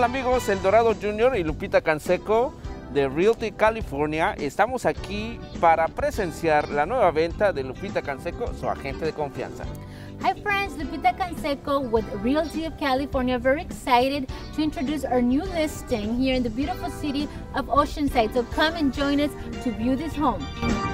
amigos? El Dorado Jr. y Lupita Canseco de Realty California. Estamos aquí para presenciar la nueva venta de Lupita Canseco, su agente de confianza. Hi friends, Lupita Canseco with Realty of California. Very excited to introduce our new listing here in the beautiful city of Oceanside. So come and join us to view this home.